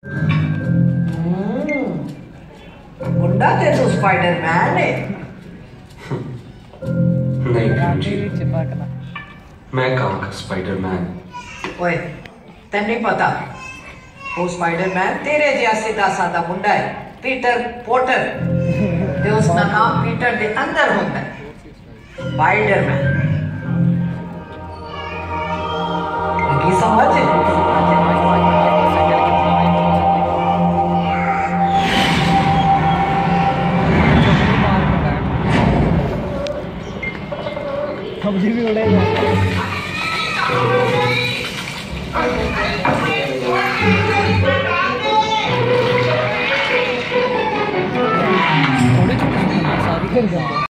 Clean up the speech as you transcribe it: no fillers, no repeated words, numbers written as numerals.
गुंडा ते तो स्पाइडरमैन है। नहीं बहन जी, मैं कहाँ का स्पाइडरमैन। ओए तेन नहीं पता वो स्पाइडरमैन तेरे जैसा सीधा साधा मुंडा है, पीटर पोटर ते उसका नाम पीटर दे अंदर होता है स्पाइडरमैन। लगी समझ? सब्जी भी उड़ेगा। थोड़ी छोटी शादी कर